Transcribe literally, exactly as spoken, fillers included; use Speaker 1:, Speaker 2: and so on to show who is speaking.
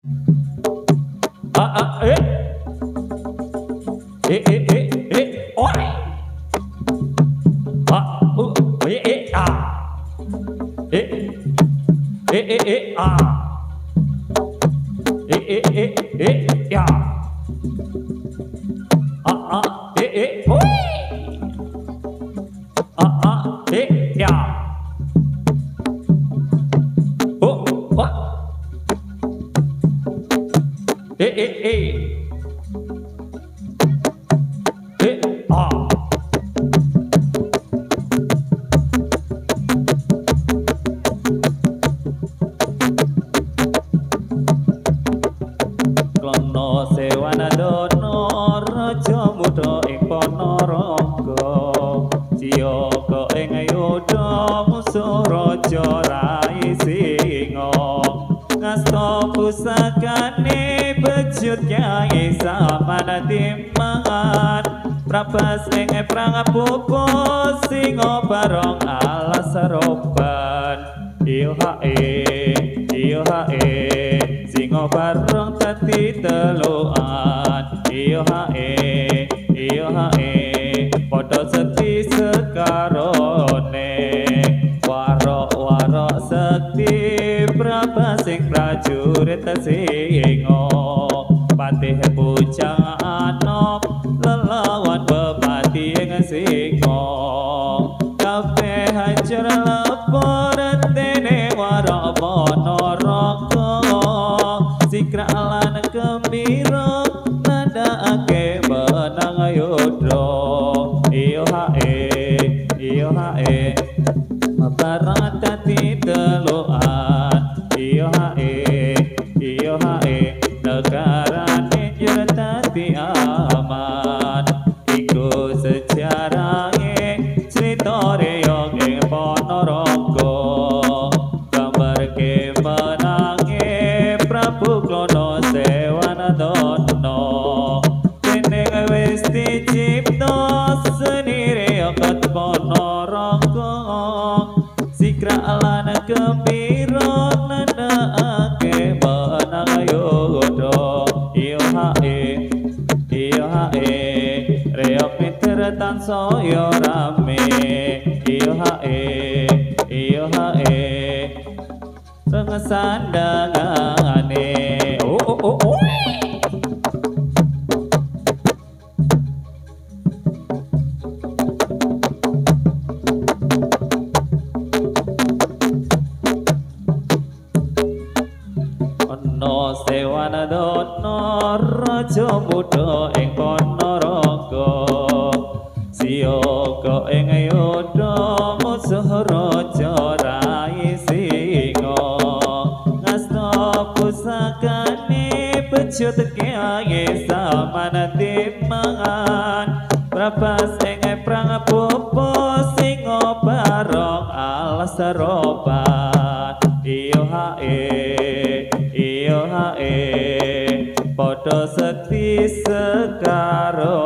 Speaker 1: Ah ah eh eh eh eh eh oi ah uh eh eh ah eh eh eh eh ah eh eh eh eh ya ah ah eh eh oi ah ah eh ya oh wah eh eh eh eh ah Klono Sewanadana raja muda ing Panaraga Ciyaka ing Ayodha musuh raja Rai Singa ngasta pusakane bejut Kyai Samanatimangan prabas ing prangapupa singa barong alas roban iyo hae iyo hae singa barong dadi telukan iyo hae iyo hae padha sekti sekarone warok-warok sekti prabas ing prajurit singa patih bujang anom lelawan bepati ing singa kabeh hancur lepur dene warok Panaraga sikra lan gembira nandhakake benang Ayodha iyo hae iyo hae barang dadi telukan iyo hae iyo hae negarane njur dadi aman iku sejarahe crita reyong ing Panaraga gambarke menange Prabu Klono Sewanadana dening wis dicipta seni reyong Panaraga sikra lan gembira nandhakake benang Ayodha iyo hae iyo hae reyong pinter tansaya rame iyo hae iyo hae pengesandangane oh oh oh oh Ana Sewanadana raja muda ing Panaraga siyaka ing Ayodha musuh raja Rai Singa ngasta pusakane bejut Kyai Samanatimangan prabas ing prangapupa singa barong alas roban iyo hae iyo hae padha sekti sekarone